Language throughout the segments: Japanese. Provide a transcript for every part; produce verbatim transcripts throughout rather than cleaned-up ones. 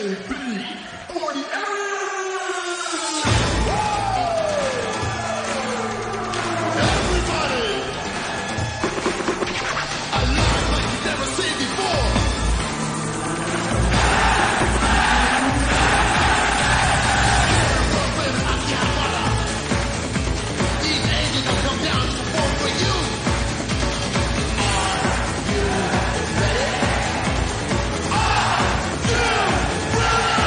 Ready?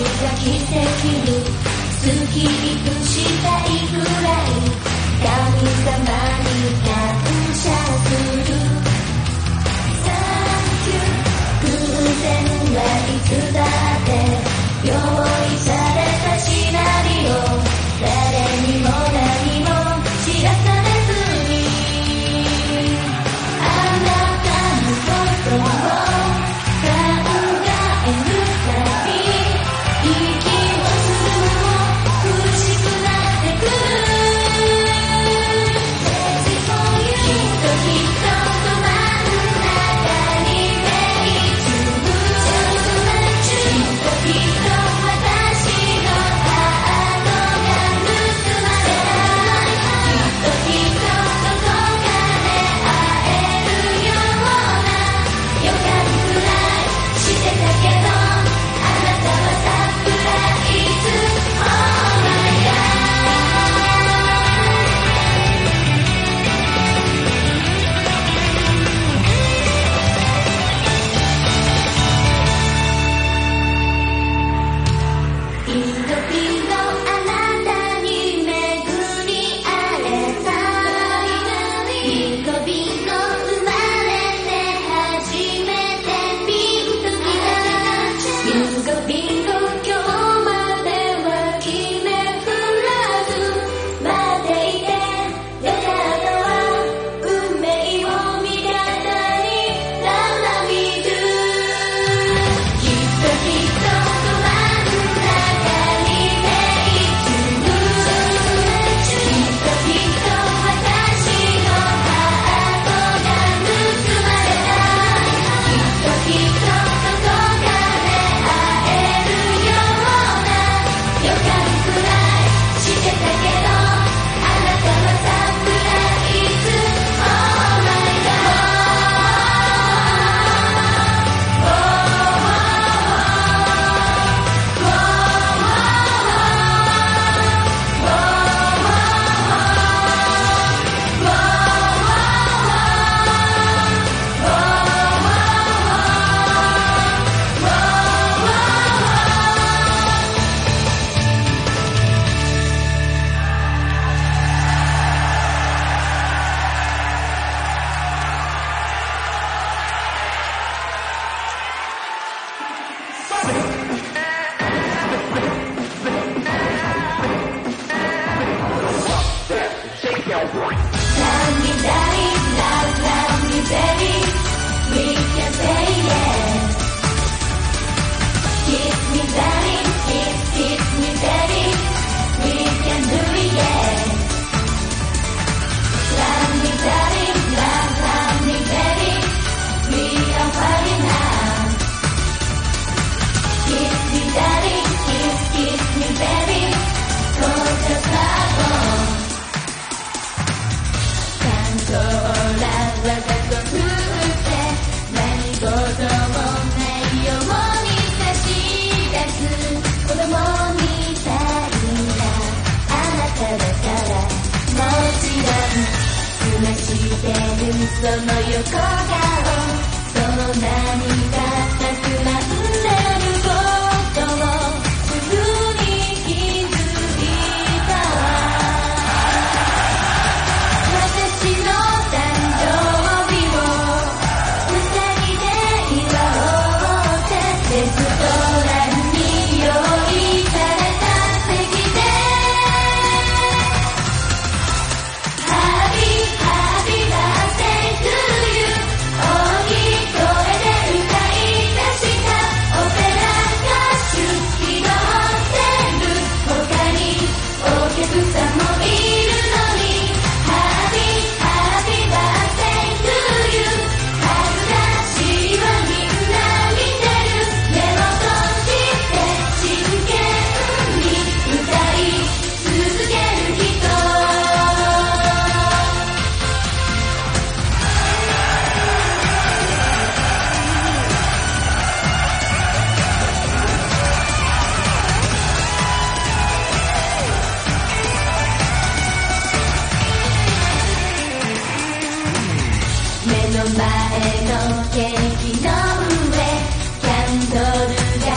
前のケーキの上キャンドルがと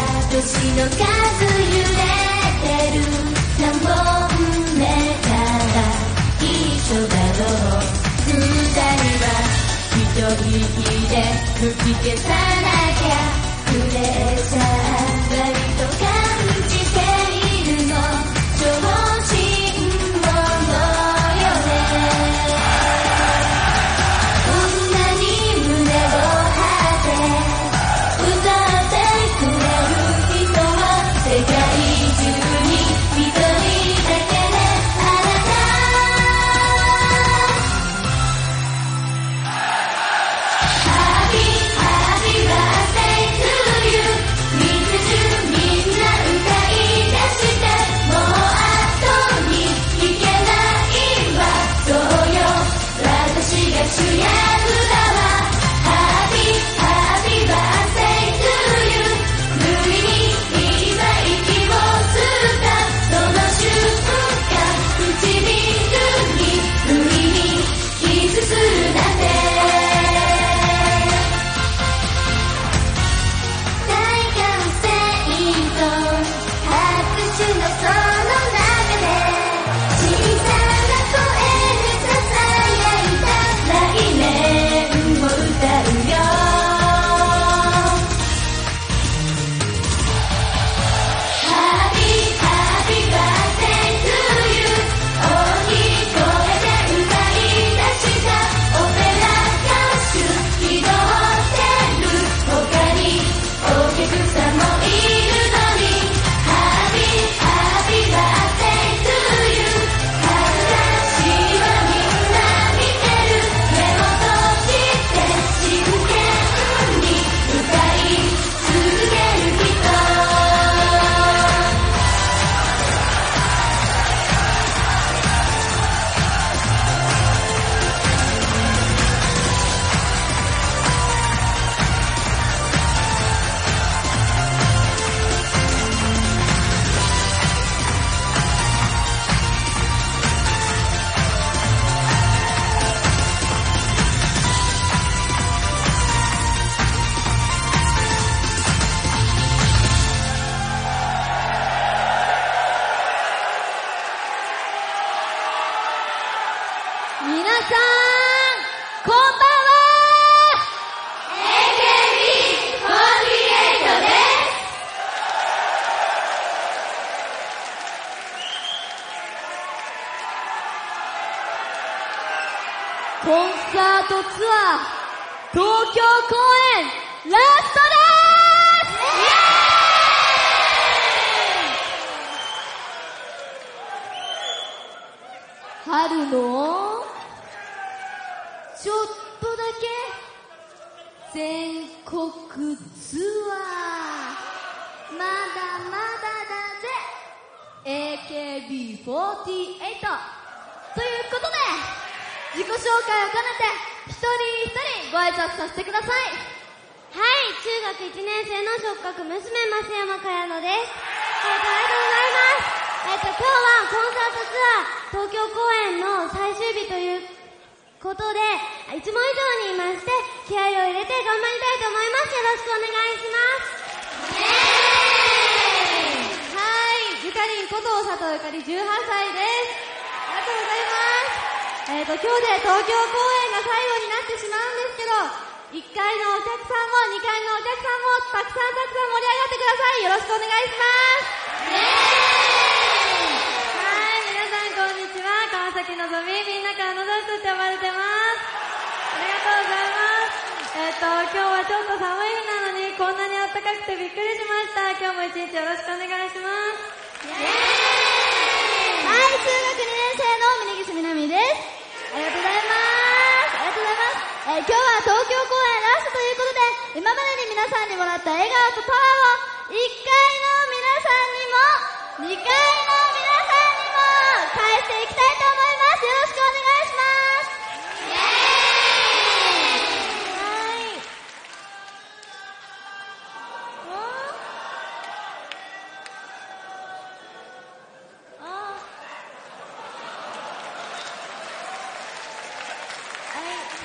の数揺れてる何本目から一緒だろう二人は一息で吹き消さなきゃプレッシャー割と感じているの調子者よねこんなに胸を張って歌ってくれる人は世界中に一人だけであなたハッピーハッピーバースデートゥーユーみんな中みんな歌い出してもう後に引けないわそうよ私が主役だわハッピーハッピーバースデートゥーユー無理に今息を吸ったその瞬間唇に不意にキスするなんて大歓声と拍手のその中で小さな声でささやいた来年を歌うよハッピーハッピーバースデートゥーユー大きい声で歌い出したオペラ歌手気取ってる他にお客さんもいるのにハッピーハッピーバースデートゥーユー恥ずかしいわみんな見てる目を閉じて真剣に歌い続ける人皆さんこんばんは エーケービーフォーティーエイト ですコンサートツアー東京公演ラストです春のちょっとだけ全国ツアーまだまだだぜ エーケービーフォーティーエイト ということで自己紹介を兼ねて一人一人ご挨拶させてください。 はい、中学いちねん生の触覚娘、増山かやのです。えっと、ありがとうございます。えっと、今日はコンサートツアー東京公演の最終日ということで、いつも以上にいまして、気合を入れて頑張りたいと思います。よろしくお願いします。はい、ゆかりんこと佐藤ゆかりじゅうはっさいです。ありがとうございます。えっと、今日で東京公演が最後になってしまうんですけど、いっかいのお客さんもにかいのお客さんもたくさんたくさん盛り上がってください。よろしくお願いします。はい、皆さんこんにちは。川崎のぞみ、みんなからのぞみとって呼ばれてます。ありがとうございます。えっと、今日はちょっと寒い日なのにこんなに暖かくてびっくりしました。今日も一日よろしくお願いします。はい、中学にねん生の峯岸みなみです。ありがとうございます。ありがとうございます。えー、今日は東京公演ラストということで、今までに皆さんにもらった笑顔とパワーをいっかいの皆さんにもにかいの皆さんにも返していきたいと思います。よろしくお願いします。イエーイ。はい。あ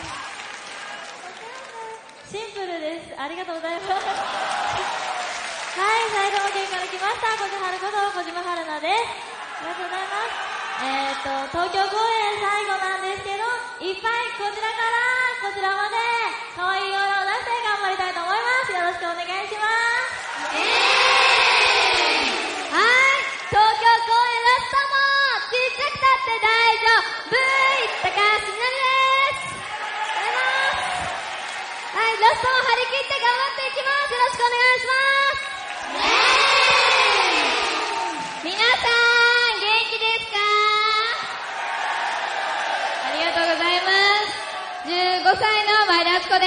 シンプルです。ありがとうございます。 はい、埼玉県から来ました小島春こと小島春菜です。ありがとうございます。えーと東京公演最後なんですけど、いっぱいこちらからこちらまで可愛いオーラを出して頑張りたいと思います。よろしくお願いします。はい、東京公演ラストもちっちゃくたって大丈夫 V 高橋みなみです。ありがとうございます。はい、ラストも張り切って頑張っていきます。よろしくお願いします。皆さん元気ですか？ありがとうございます。じゅうごさいの前田敦子です。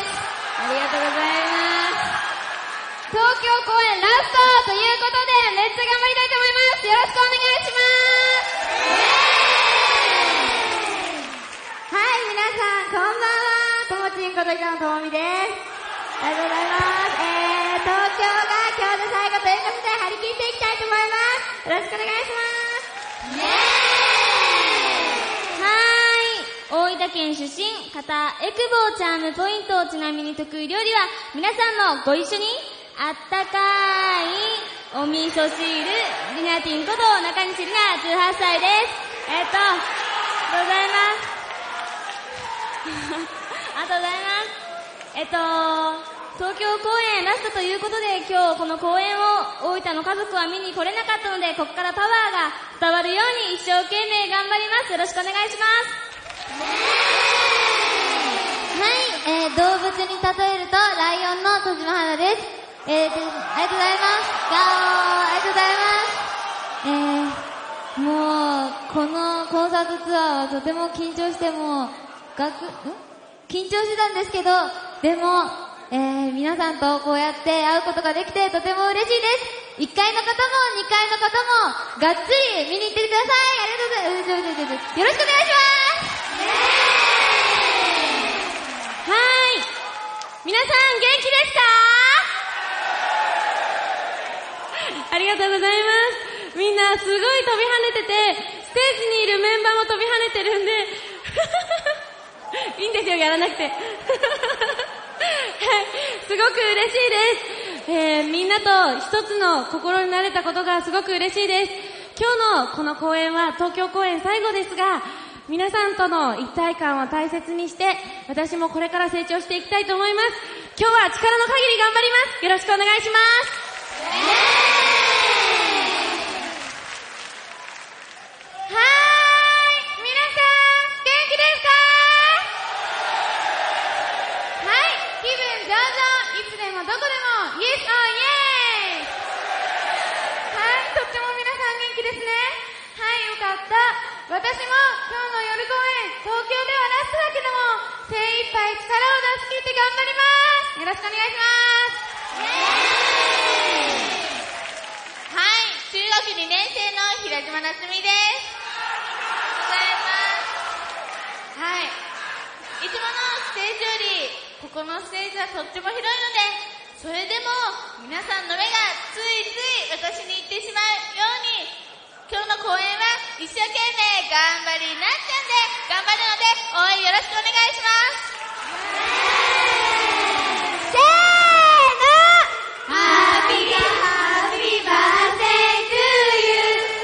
ありがとうございます。東京公演ラストということでめっちゃ頑張りたいと思います。よろしくお願いします。はい、皆さんこんばんは。ともちんこと板野ともみです。ありがとうございます。えー、東京が今日で最後ということで張り切っていきたいと思います。よろしくお願いします。イエーイ。はーい、大分県出身、片エクボーチャームポイント。ちなみに得意料理は皆さんもご一緒にあったかいお味噌汁。りなティンこと中西りなじゅうはっさいです。えーとありがとうございますありがとうございます。えっと東京公演ラストということで、今日この公演を大分の家族は見に来れなかったので、ここからパワーが伝わるように一生懸命頑張ります。よろしくお願いします。はい、えー、動物に例えるとライオンの戸島花です。えー、でありがとうございます。ガオー、ありがとうございます。えー、もうこのコンサートツアーはとても緊張しても学ん緊張してたんですけど、でも、えー、皆さんとこうやって会うことができてとても嬉しいです。いっかいの方もにかいの方もがっつり見に行ってください。ありがとうございます。よろしくお願いします。はーい、皆さん元気ですか？ありがとうございます。みんなすごい飛び跳ねてて、ステージにいるメンバーも飛び跳ねてるんでいいんですよ、やらなくてはい、すごく嬉しいです。えー、みんなと一つの心になれたことがすごく嬉しいです。今日のこの公演は東京公演最後ですが、皆さんとの一体感を大切にして、私もこれから成長していきたいと思います。今日は力の限り頑張ります。よろしくお願いします。はーい、皆さん元気ですか？はい、気分上々、いつでもどこでもイエスオーイエーイ。はい、とっても皆さん元気ですね。はい、よかった。私も今日の夜公演、東京ではラストだけども精一杯力を出し切って頑張ります。よろしくお願いします。イエーイ。はい、中学にねん生の平島なつみです。ありがとうございます。はい、いつものステージよりここのステージはとっても広いので、それでも皆さんの目がついつい私に行ってしまうように、今日の公演は一生懸命頑張りなっちゃんで頑張るので、応援よろしくお願いします。せーの、ハッピーハッピーバースデートゥーユー。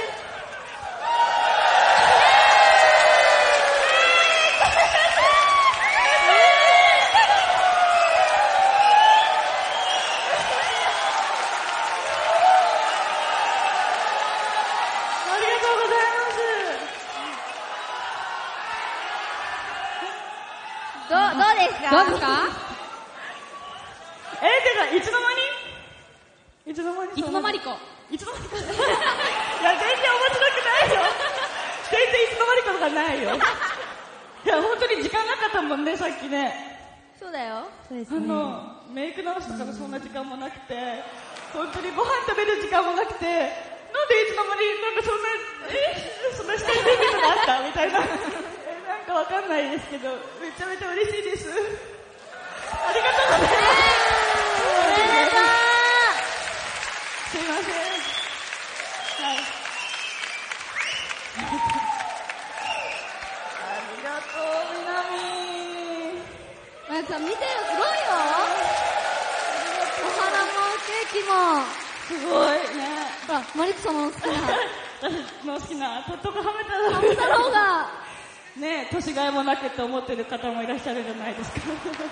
どう、どうですか？ どうですか？ えー、てか、いつの間にいつの間にいつの間にかいつの間にかいや、全然面白くないよ。全然いつの間にかとかないよ。いや、本当に時間なかったもんね、さっきね。 そうだよ。そうですあね。 の、メイク直しとかのそんな時間もなくて、本当にご飯食べる時間もなくて、なんでいつの間になんかそんな、えそんなしたいことがあったみたいな。なんかわかんないですけど、めちゃめちゃ嬉しいです。ありがとうございます。 おめでとう。 すいません。はい。ありがとう、みなみ。 まずさ、見てよ、すごいよ。お花もケーキも。 すごいね。 ほら、マリコ様の好きな。 私の好きな、とっとこハム太郎。 ハム太郎が。 ね、年がいもなくって思ってる方もいらっしゃるじゃないですか。い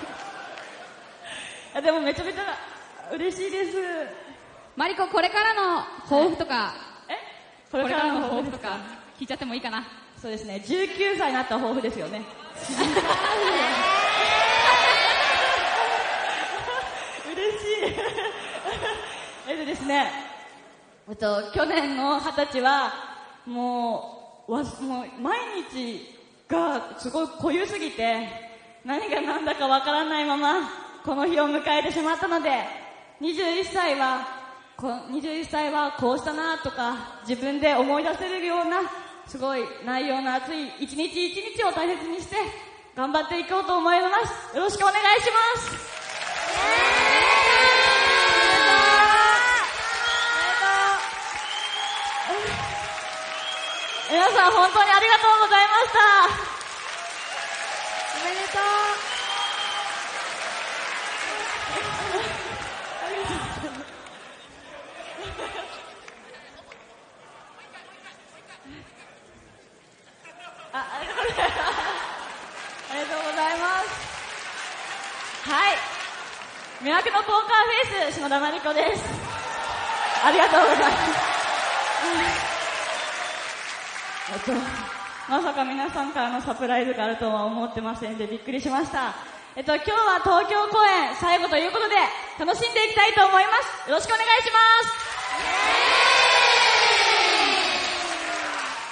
やでもめちゃめちゃ嬉しいです。 マリコ、これからの抱負とか、 えこれからの抱負とか聞いちゃってもいいかな。 そうですね、じゅうきゅうさいになった抱負ですよね。嬉しい。えっとですね、えっと、去年の二十歳は、もう、わもう毎日がすごい濃ゆすぎて、何が何だかわからないまま、この日を迎えてしまったので、にじゅういっさいは、こにじゅういっさいはこうしたなとか、自分で思い出せるような、すごい内容の熱い一日一日を大切にして、頑張っていこうと思います。よろしくお願いします。皆さん本当にありがとうございました。 おめでとう。 あ、ありがとうございます。ありがとうございます。はい。魅惑のポーカーフェイス、篠田真理子です。ありがとうございます。えっと、まさか皆さんからのサプライズがあるとは思ってませんでびっくりしました。えっと、今日は東京公演最後ということで楽しんでいきたいと思います。よろしくお願いします。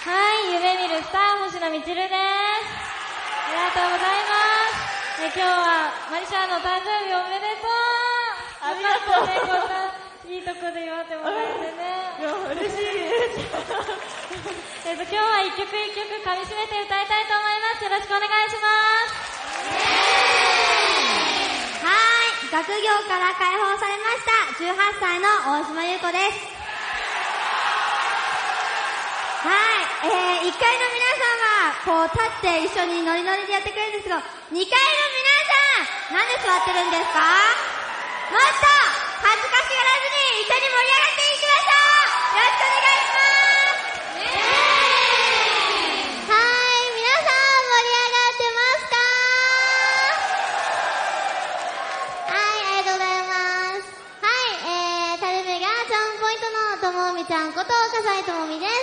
はい、夢見るスター星野みちるです。ありがとうございます。え今日はマリシャの誕生日おめでとう。 ありがとうね、こんないいとこで祝ってもらえてね。 いや、嬉しいです。 えっと、今日は一曲一曲噛み締めて歌いたいと思います。よろしくお願いします。 はーい、学業から解放されましたじゅうはっさいの大島優子です。はい、えー、いっかいの皆さんはこう立って一緒にノリノリでやってくれるんですけど、にかいの皆さんなんで座ってるんですか？もっと恥ずかしがらずに一緒に盛り上がっていきましょう。よろしくお願いします。はーい、皆さん盛り上がってますか？はい、ありがとうございます。はい、えー、タルメがチャームポイントのともみちゃんこと笠井ともみです。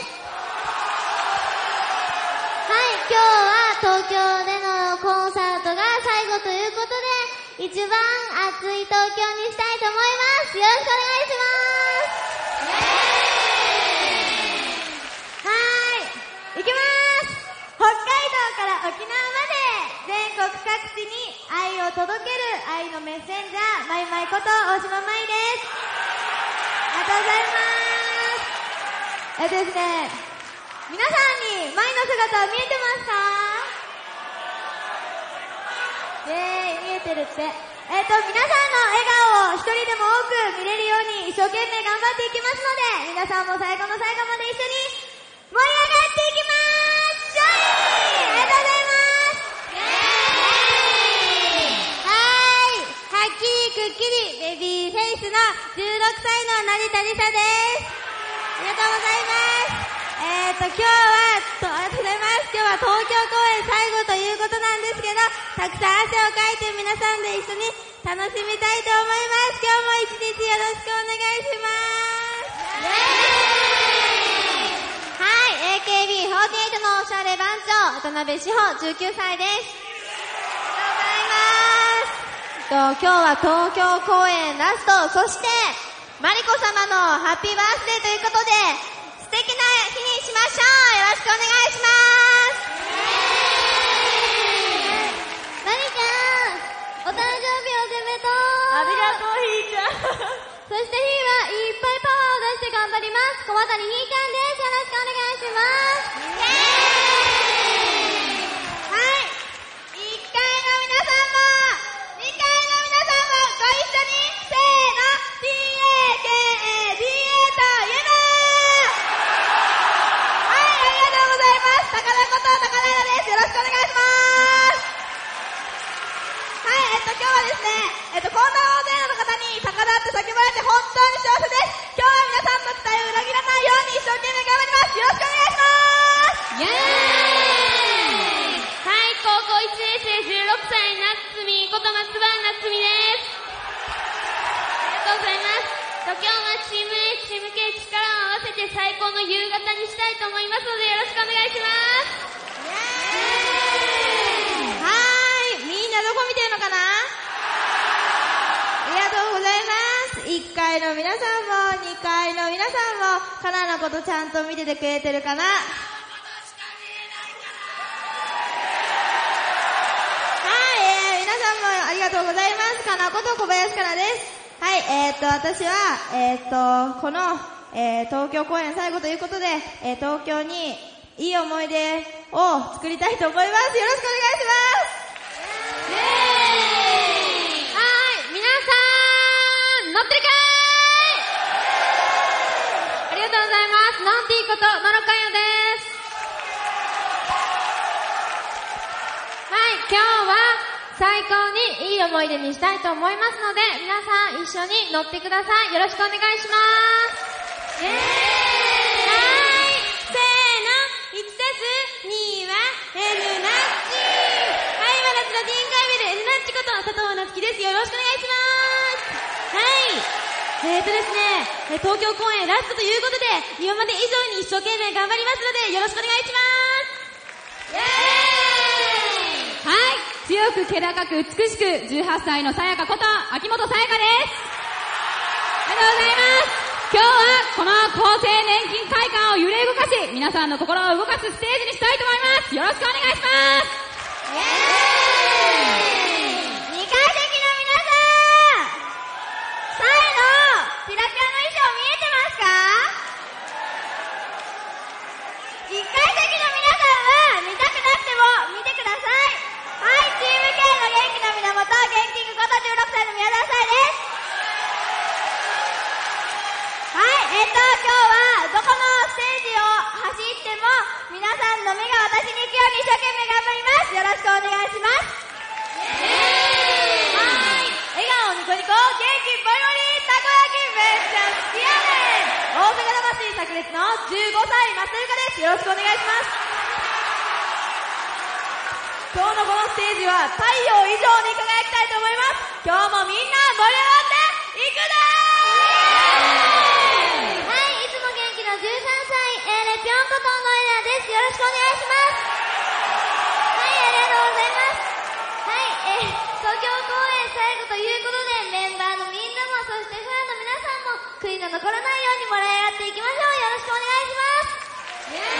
はい、今日は東京でのコンサートが最後ということで、一番熱い東京にしたいと思います。よろしくお願いします。はーい、いきます。北海道から沖縄まで全国各地に愛を届ける愛のメッセンジャー、マイマイこと大島舞です。ありがとうございます。えっとですね、皆さんに舞の姿見えてますか？イェーイ、見えてるって。えっと、皆さんの笑顔を一人でも多く見れるように一生懸命頑張っていきますので、皆さんも最後の最後まで一緒に盛り上がっていきまーす。ジョイ！ありがとうございます。はーい、はっきりくっきりベビーフェイスのじゅうろくさいの成田りさです。ありがとうございます。えーと、今日は、と、ありがとうございます。今日は東京公演最後ということなんですけど、たくさん汗をかいて皆さんで一緒に楽しみたいと思います。今日も一日よろしくお願いします。はい、エーケービーフォーティーエイト のおしゃれ番長、渡辺志保じゅうきゅうさいです。ありがとうございます。と、今日は東京公演ラスト、そして、マリコ様のハッピーバースデーということで、素敵な日にしましょう。よろしくお願いします。マリちゃん、お誕生日おめでとう。 ありがとう、ひーちゃん。 そしてひーはいっぱいパワーを出して頑張ります。小渡りひーちゃんです。よろしくお願いします。はい。いっかいの皆さんも、にかいの皆さんもご一緒に、せーの、ティーエーケーエーディーエー と言えば高田こと高田です。よろしくお願いします。はい、えっと今日はですね、えっとこんな大勢の方に高田って叫ばれて本当に最高の夕方にしたいと思いますのでよろしくお願いします。 はーい、みんなどこ見てるのかな？ありがとうございます。いっかいの皆さんもにかいの皆さんもカナのことちゃんと見ててくれてるかな？はい、えー、皆さんもありがとうございます。カナこと小林かなです。はい、えーっと、私は、えーっと、この、えー、東京公演最後ということで、えー、東京にいい思い出を作りたいと思います。よろしくお願いします。 イエーイ。はーい、皆さん乗ってるかーい。ありがとうございます。ノンティーこと野呂佳代です。はい、今日は最高にいい思い出にしたいと思いますので、皆さん一緒に乗ってください。よろしくお願いします。イエーイ。はーい、せーの、いちたすには N ナッチ。はい、真夏のティーンカイベル N ナッチこと佐藤夏樹です。よろしくお願いします。はい、えーとですね、東京公演ラストということで、今まで以上に一生懸命頑張りますので、よろしくお願いします。イエーイ。 はい、強く気高く美しくじゅうはっさいのさやかこと秋元さやかです。ありがとうございます。今日はこの厚生年金会館を揺れ動かし、皆さんの心を動かすステージにしたいと思います。よろしくお願いします。 イエーイ。にかい席の皆さん、サイのティラピアの衣装見えてますか？いっかい席の皆さんは見たくなくても見てください。はい、チーム K の元気の源、元気ングことじゅうろくさいの宮沢さえです。はい、えっと、今日はどこのステージを走っても皆さんの目が私に行くように一生懸命頑張ります。よろしくお願いします。イエーイ。はい、笑顔ニコニコ、元気ボリボリ、たこ焼きめっちゃ好きやねん。大阪魂炸裂のじゅうごさい松ゆかです。よろしくお願いします。今日のこのステージは太陽以上に輝きたいと思います。今日もみんな盛り上がっていくでー。はい、いつも元気のじゅうさんさい、エレピョンことのエラです。よろしくお願いします。はい、ありがとうございます。はい、えー、東京公演最後ということで、メンバーのみんなも、そしてファンの皆さんも悔いの残らないように盛り上がっていきましょう。よろしくお願いします。イエ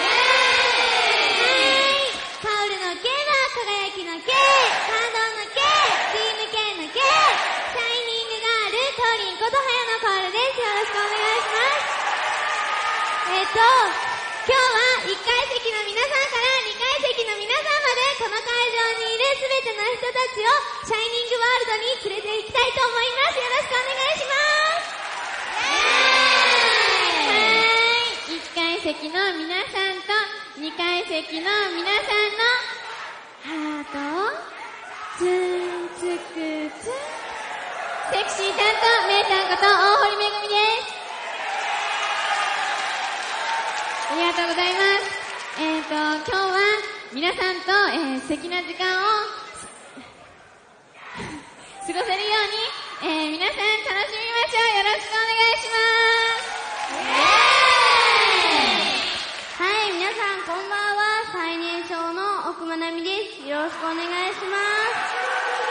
ーイ。カウルの K は輝きの K、感動の K、チーム K の K、シャイニングガール、トーリンこと早野カオルです。よろしくお願いします。えっと、今日はいっかい席の皆さんからにかい席の皆さんまで、この会場にいるすべての人たちをシャイニングワールドに連れて行きたいと思います。よろしくお願いします。イエーイ。はい、いっかい席の皆さんとにかい席の皆さんのハートをツンツクツン。セクシー担当、めいちゃんこと大堀めぐみです。ありがとうございます。えっと、今日は皆さんと、えー、素敵な時間を過ごせるように、えー、皆さん楽しみましょう。よろしくお願いします。イエーイ。はい、皆さんこんばんは。最年少の奥間奈美です。よろしくお願いします。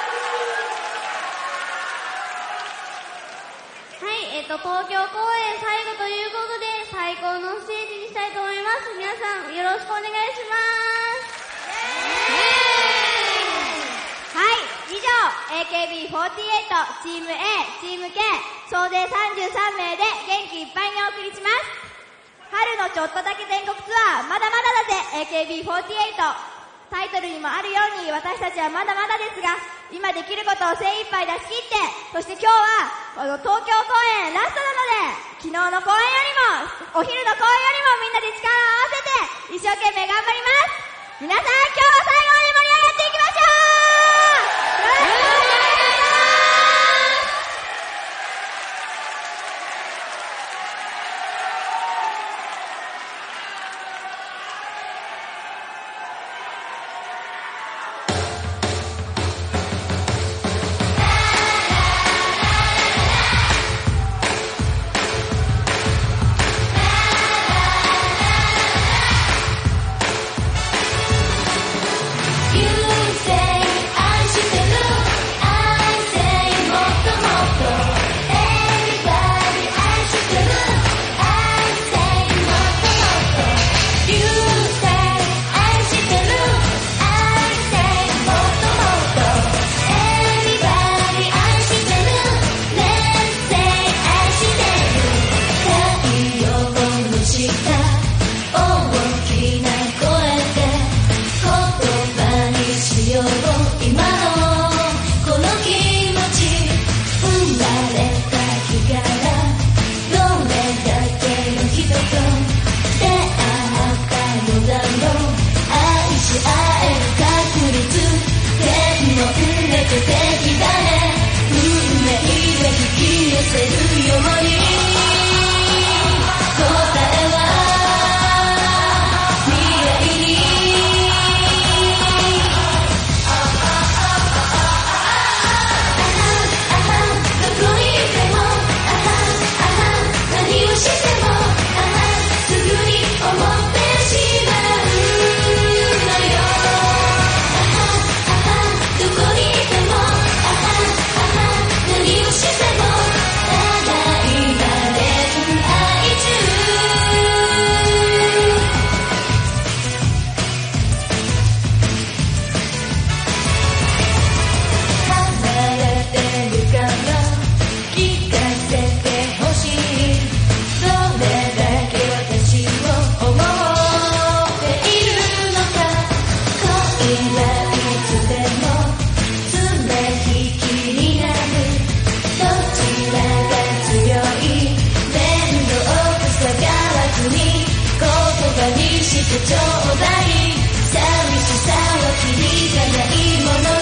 はい、えっと、東京公演最後ということで、最高のステージにしたいと思います。皆さん、よろしくお願いします。はい、以上、エーケービーフォーティーエイト、チーム A、チーム K、総勢さんじゅうさんめいで元気いっぱいにお送りします。春のちょっとだけ全国ツアー、まだまだだぜ エーケービーフォーティーエイト。タイトルにもあるように私たちはまだまだですが、今できることを精一杯出し切って、そして今日はこの東京公演ラストなので、昨日の公演よりもお昼の公演よりもみんなで力を合わせて一生懸命頑張ります。皆さん今日は最後まで盛り上がっていきましょう。よろしくお願いします。 してちょうだい寂しさはきりがないものね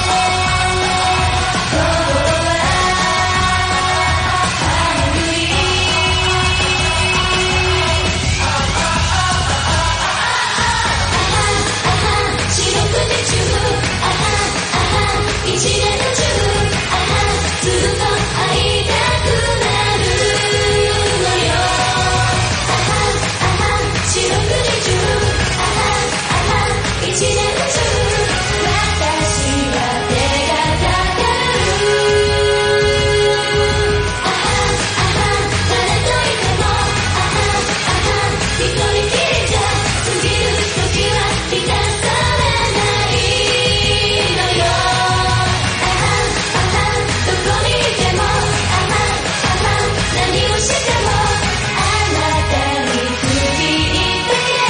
心はハングリーあはあは四六時中あはあは一年中あはずっと会いたくなるのよあはあは四六時中あはあは一年中私は手がかかるあはあは誰といてもあはあは一人きりじゃ過ぎる時は満たされないのよあはあはどこにいてもあはあは何をしてもあなたに振り入って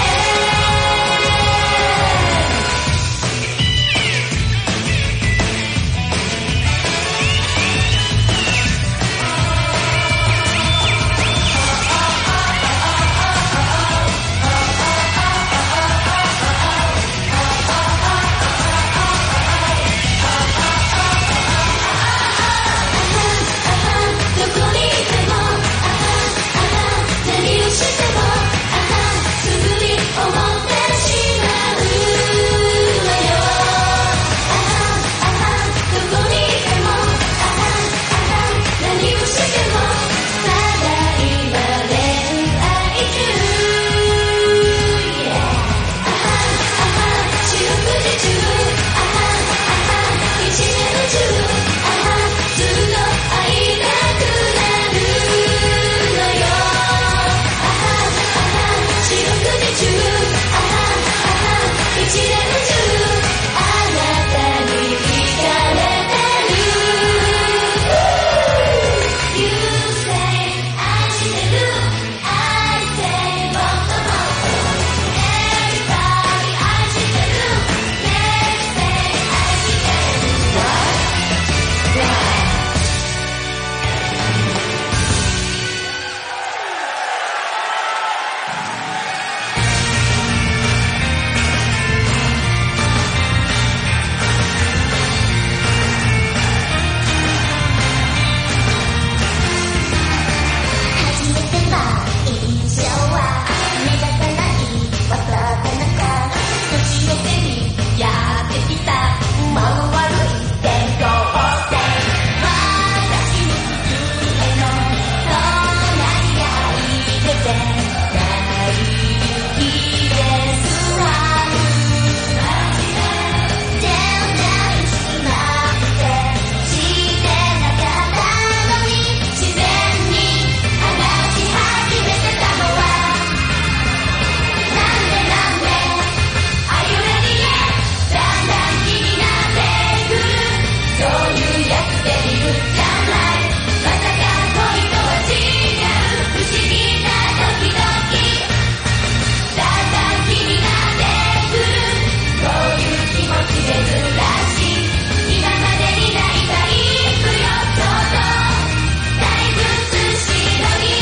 どこにいてもあはあは何をしてもあはすぐに思ってしまうのよあはあはどこにいてもあはあは何をしてもただ今恋愛中あはあは四六時中あはあは一年中あはずっと会いたくなるのよあはあは四六時中あはあは一年中あなたに惹かれてる You say 愛してる I say もっともっと Everybody 愛してる Let's say 愛してる 初めての印象は目立たないわさだ中年の手にやってきたもう悪い転校生私の机の隣が空いててない雪ですわ全然隙間ってしてなかったのに自然に話し始めてたのはなんでなんで Are you ready yet だんだん気になってくるそういうやつでいるじゃないまさか恋とは違う不思議なドキドキだんだん気になってくるこういう気持ち珍しい今までにないタイプよそうそう退屈しのぎ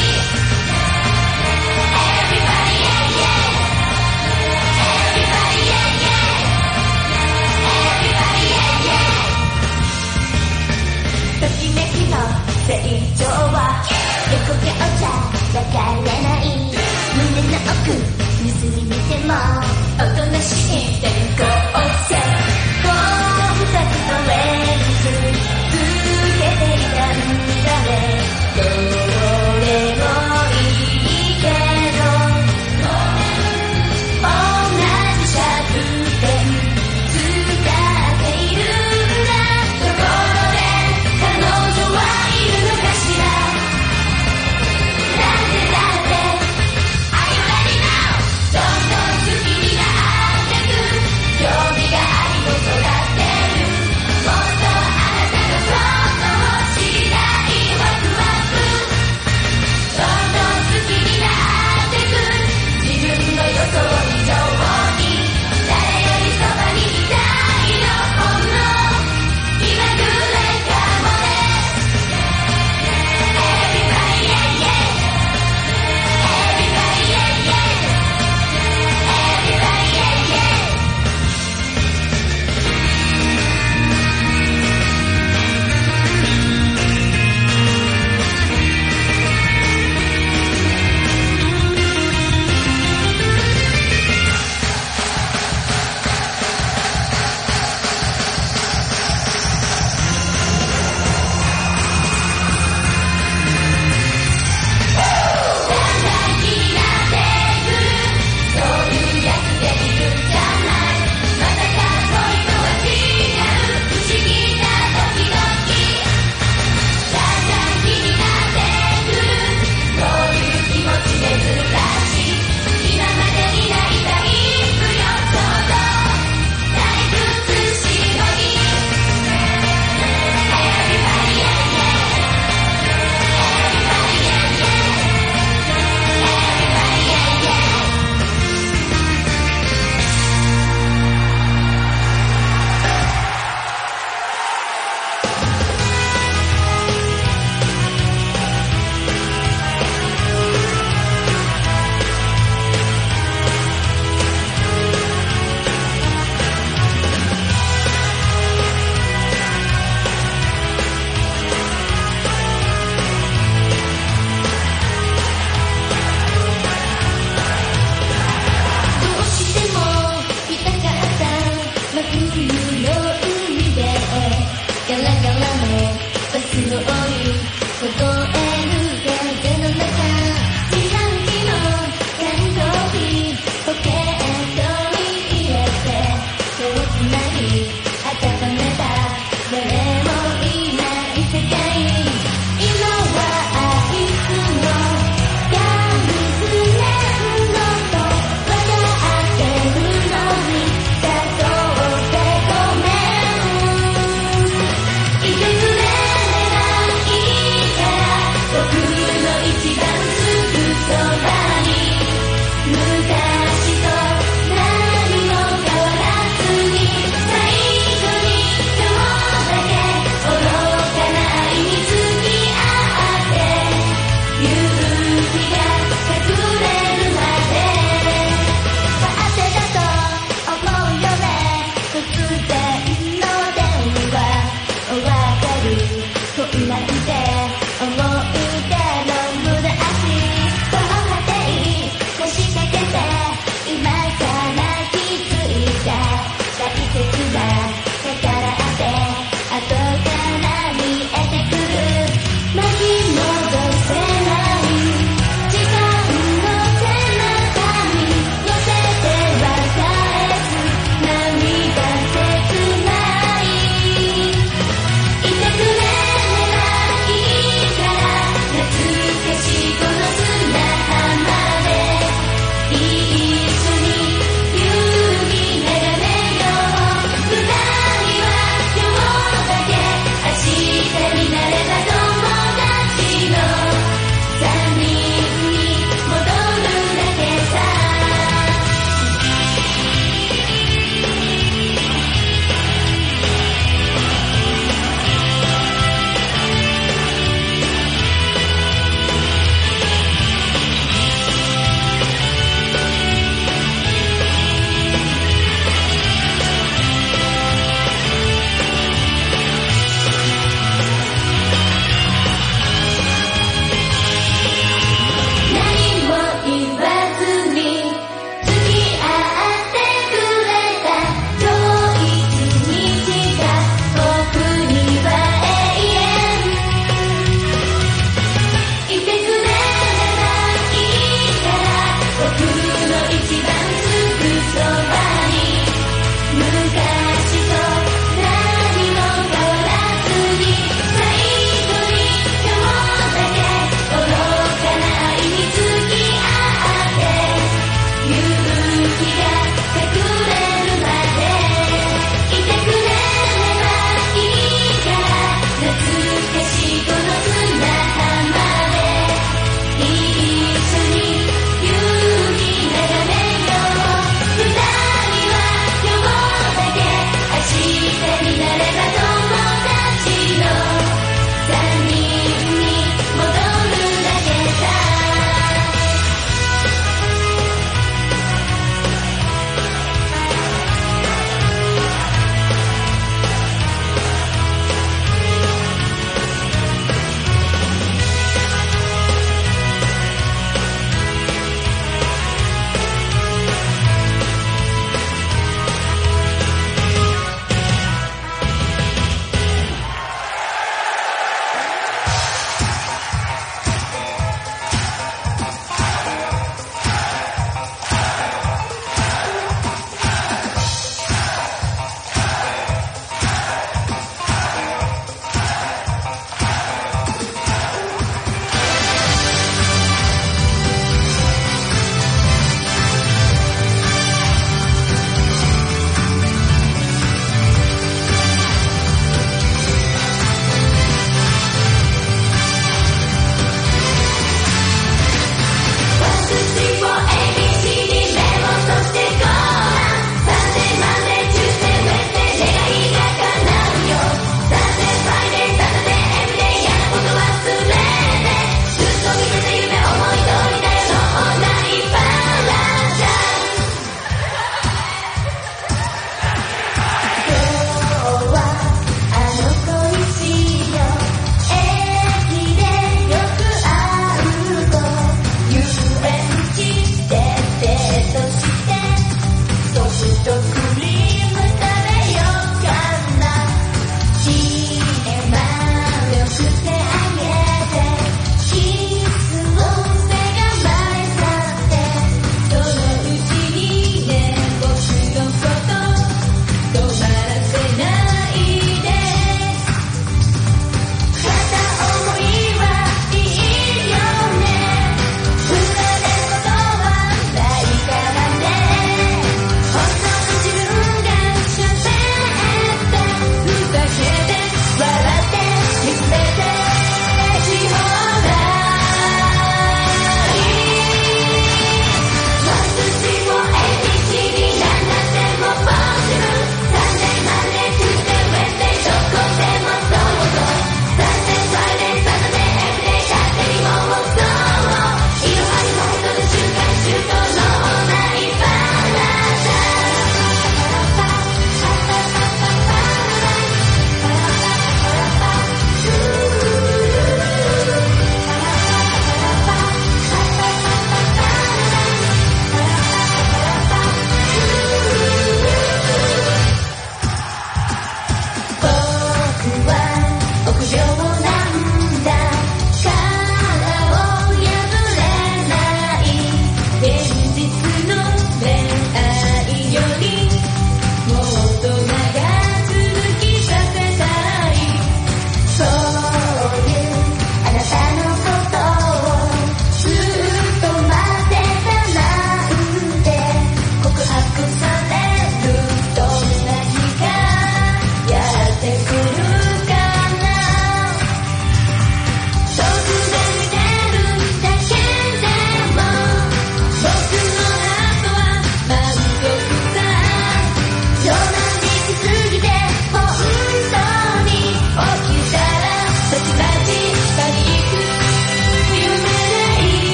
Everybody yeah yeah Everybody yeah yeah Everybody yeah yeah ときめきの成長は横顔じゃわからない胸の奥盗み見てもおとなしい転校生コンタクトレンズつけていたんだねどれもいいけど同じシャツペン使っているんだところで彼女はいるのかしらなんでだって Are you ready now どんどん好きになってく興味があり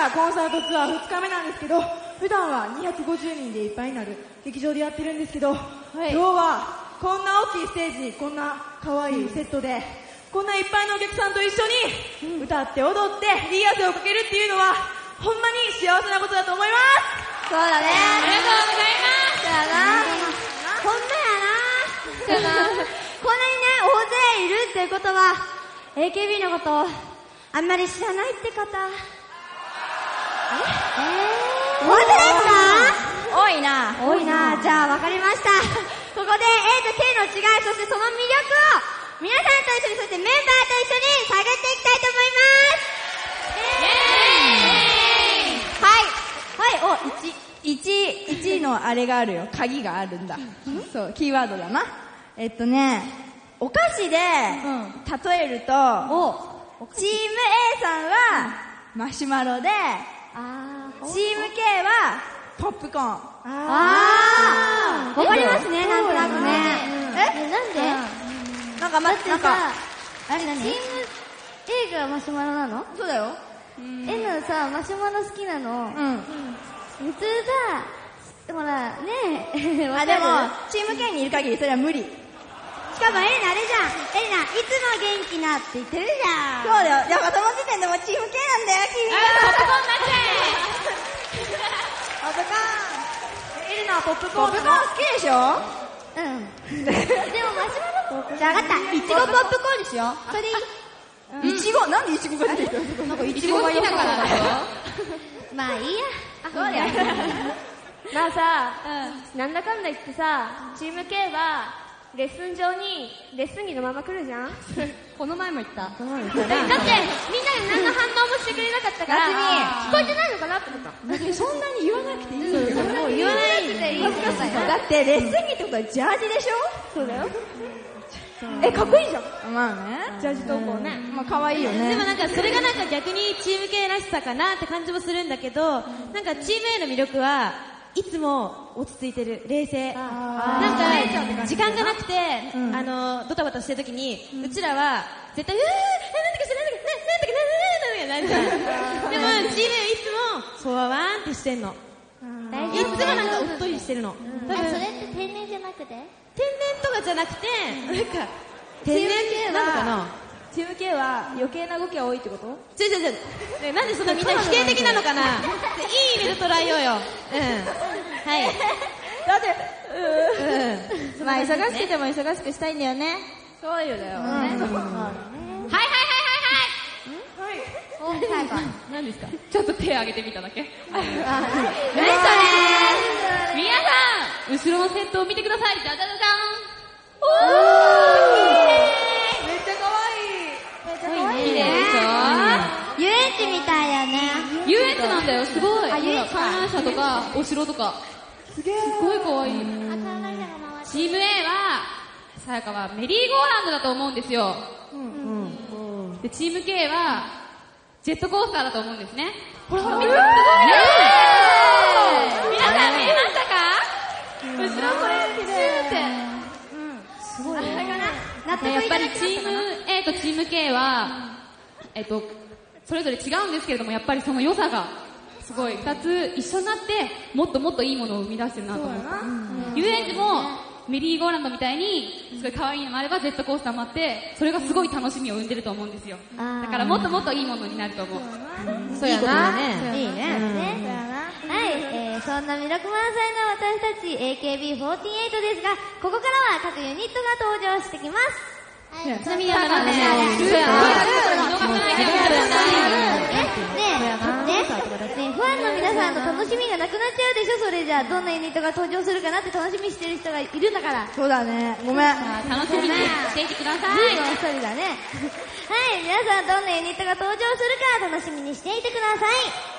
がコンサートツアーふつかめなんですけど、普段はにひゃくごじゅうにんでいっぱいになる劇場でやってるんですけど、 い今日はこんな大きいステージにこんな可愛いセットで、こんないっぱいのお客さんと一緒に歌って踊っていい汗をかけるっていうのはほんまに幸せなことだと思います。 そうだね。 ありがとうございます。 そうやな。ほんまやな。そうやな。こんなにね、大勢いるっていうことは、エーケービー のことをあんまり知らないって方。ええー、本当ですか？ 多いな。 多いな。じゃあ分かりました。ここで A と K の違い、そしてその魅力を皆さんと一緒に、そしてメンバーと一緒に探っていきたいと思います。 はい。はい、お、いち、いち、いちのあれがあるよ。鍵があるんだ。そう、キーワードだな。えっとね、お菓子で、例えると、チーム A さんはマシュマロで、 あー、 チーム K はポップコーン。 あー、わかりますね、なんとなくね。 えなんで？ なんか、ま、 だってなんか、 さ、チーム A がマシュマロなの？ そうだよ。 N さ、マシュマロ好きなの。 うん。 普通さ、ほら、ねえ。 あ、でも、チーム K にいる限りそれは無理。 しかもエレナあれじゃん。エレナ、いつも元気なって言ってるじゃん。 そうだよ。やっぱその時点でもうチーム K なんだよ、君は。 ポップコーンになっちゃポップコーン。エレナはポップコーン。ポップコーン好きでしょ？ うん。でもマシュマロじゃあ分かった。いちごポップコーンにしよう。それでいい？ いちご、なんでいちごが出てくるの？なんかいえ。いちご好きだからだよ。 まあいいや。 そうだよ。 まあさ、なんだかんだ言ってさ、チーム K はレッスン上にレッスン着のまま来るじゃん。 この前も言った。 だってみんなで何の反応もしてくれなかったから、聞こえてないのかなって思った。 そんなに言わなくていいよ。 もう言わないでいい。 だってレッスン着ってことはジャージでしょ？ そうだよ。 え、かっこいいじゃん。まあね。 ジャージ投稿ね。 まあ可愛いよね。 でもなんかそれがなんか逆にチーム系らしさかなって感じもするんだけど、なんかチーム A の魅力はいつも落ち着いてる、冷静。なんか時間がなくて、あのドタバタしてる時に、うちらは絶対うーなんだかしてなんだかなんだかなんだかなんだかなんだかでもチーム A いつもそわわーんってしてんの。 大いつもなんかおっとりしてるの。多分それって天然じゃなくて？ 天然とかじゃなくて、なんか天然なのかな。 チーム K は余計な動きが多いってこと？ ちょいちょいちょい。ね、なんでそんなみんな否定的なのかな。いい意味で捉えようよ。うん。はい。 だって、うん。まあ忙しくても忙しくしたいんだよね。 そうよだよ。 はいはいはいはいお、最後。 何ですか？ちょっと手挙げてみただけ。 何それ？ 皆さん、後ろのセットを見てください。じゃじゃじゃじゃん。おめっちゃ可愛い。 ー。綺麗でしょ？ 遊園地みたいやね。 遊園地なんだよ、すごい。 あ遊園地か観覧車とか、お城とか。 すげえ。 すごい可愛い。 あ、観覧車が回ってチーム A は、さやかはメリーゴーランドだと思うんですよ。で、チーム K は、ジェットコースターだと思うんですね。これ、すごいね。皆さん見えましたか？後ろこれ、シューって。 すごいね。納得ねやっぱりいただけチーム A とチーム K は、えっと、それぞれ違うんですけれども、やっぱりその良さが、すごい二つ一緒になって、もっともっといいものを生み出してるなと思って。遊園地も、メリーゴーランドみたいに、すごい可愛いのもあれば、ジェットコースターもあって、それがすごい楽しみを生んでると思うんですよ。だからもっともっといいものになると思う。 そうやな。 いいね。はい、えー、そんな魅力満載の私たち エーケービーフォーティーエイト ですが、ここからは各ユニットが登場してきます。 ちなみにあのなんかね、そうやねえ、ねえ、ファンの皆さんの楽しみがなくなっちゃうでしょ、それじゃあ。どんなユニットが登場するかなって楽しみにしてる人がいるんだから。 そうだね。ごめん。 楽しみにしていてください。 ずいぶん一人だね。はい、皆さんどんなユニットが登場するか楽しみにしていてください。